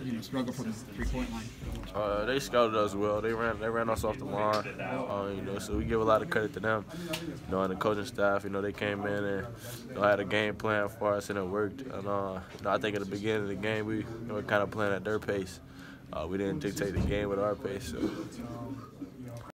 struggle from the three-point line? They scouted us well. They ran us off the line. So we give a lot of credit to them. And the coaching staff, they came in and had a game plan for us, and it worked. And I think at the beginning of the game, we were kind of playing at their pace. We didn't dictate the game with our pace. So.